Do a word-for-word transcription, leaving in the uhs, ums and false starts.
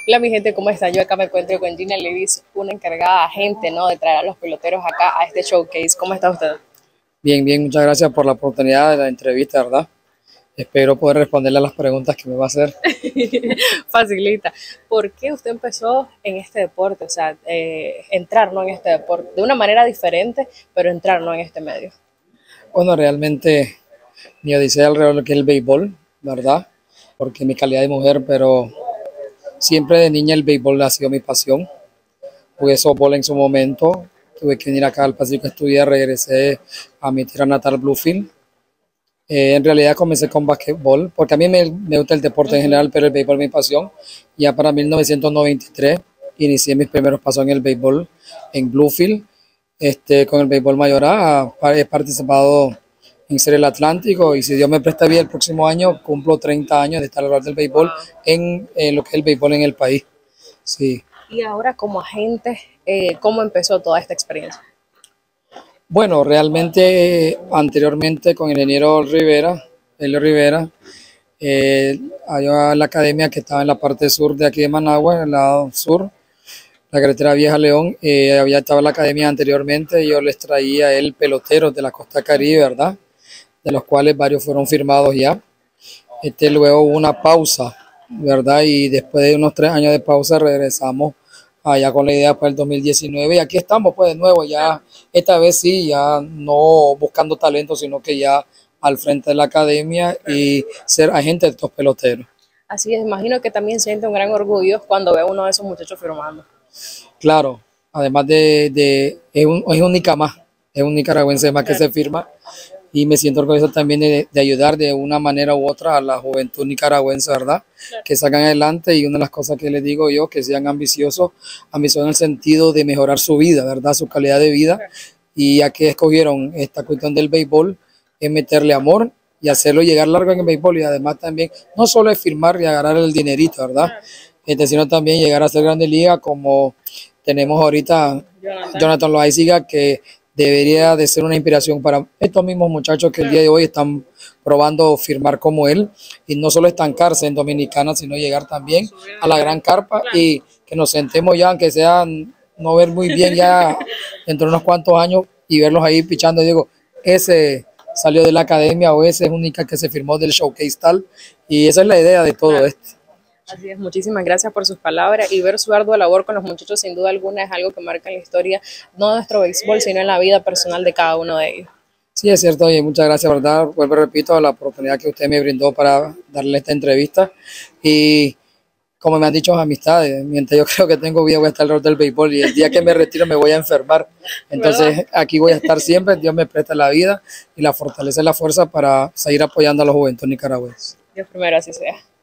Hola mi gente, ¿cómo están? Yo acá me encuentro con Gina Levis, una encargada agente, ¿no?, de traer a los peloteros acá a este showcase. ¿Cómo está usted? Bien, bien, muchas gracias por la oportunidad de la entrevista, ¿verdad? Espero poder responderle a las preguntas que me va a hacer. Facilita. ¿Por qué usted empezó en este deporte? O sea, eh, entrar, ¿no?, en este deporte, de una manera diferente, pero entrar, ¿no?, en este medio. Bueno, realmente mi odisea alrededor de lo que es el béisbol, ¿verdad? Porque mi calidad de mujer, pero siempre de niña el béisbol ha sido mi pasión. Jugué softball en su momento, tuve que venir acá al Pacífico a estudiar, regresé a mi tierra natal, Bluefield. Eh, en realidad comencé con basquetbol, porque a mí me, me gusta el deporte en general, pero el béisbol es mi pasión. Ya para mil novecientos noventa y tres inicié mis primeros pasos en el béisbol en Bluefield. Este, con el béisbol mayor A he participado en Serie del Atlántico y si Dios me presta bien el próximo año cumplo treinta años de estar alrededor del béisbol en eh, lo que es el béisbol en el país. Sí. Y ahora como agente, eh, ¿cómo empezó toda esta experiencia? Bueno, realmente anteriormente con el ingeniero Rivera, Elio Rivera, eh, había la academia que estaba en la parte sur de aquí de Managua, en el lado sur, la carretera Vieja León, eh, había estado la academia anteriormente, yo les traía el peloteros de la costa Caribe, ¿verdad? De los cuales varios fueron firmados ya. Este, luego hubo una pausa, ¿verdad? Y después de unos tres años de pausa regresamos allá con la idea para el dos mil diecinueve y aquí estamos pues de nuevo, ya esta vez sí, ya no buscando talento, sino que ya al frente de la academia y ser agente de estos peloteros. Así es, imagino que también siente un gran orgullo cuando ve a uno de esos muchachos firmando. Claro, además de, de es, un, es única más, es un nicaragüense más que se firma y me siento orgulloso también de, de ayudar de una manera u otra a la juventud nicaragüense, ¿verdad? Que sacan adelante y una de las cosas que les digo yo, que sean ambiciosos, ambiciosos en el sentido de mejorar su vida, ¿verdad? Su calidad de vida y ya que escogieron esta cuestión del béisbol, es meterle amor y hacerlo llegar largo en el béisbol y además también no solo es firmar y agarrar el dinerito, ¿verdad? Este, sino también llegar a ser grande liga como tenemos ahorita Jonathan, Jonathan Loaiziga, que debería de ser una inspiración para estos mismos muchachos que el día de hoy están probando firmar como él y no solo estancarse en Dominicana, sino llegar también a la gran carpa y que nos sentemos ya, aunque sea no ver muy bien ya dentro de unos cuantos años y verlos ahí pichando, digo, ese salió de la academia o ese es única que se firmó del showcase tal y esa es la idea de todo esto. Así es, muchísimas gracias por sus palabras y ver su ardua labor con los muchachos sin duda alguna es algo que marca en la historia, no de nuestro béisbol, sino en la vida personal de cada uno de ellos. Sí, es cierto, y muchas gracias, ¿verdad? Vuelvo y repito, la oportunidad que usted me brindó para darle esta entrevista y como me han dicho amistades, mientras yo creo que tengo vida voy a estar alrededor del béisbol y el día que me retiro me voy a enfermar, entonces aquí voy a estar siempre, Dios me presta la vida y la fortaleza y la fuerza para seguir apoyando a los juventud nicaragüenses. Dios primero, así sea.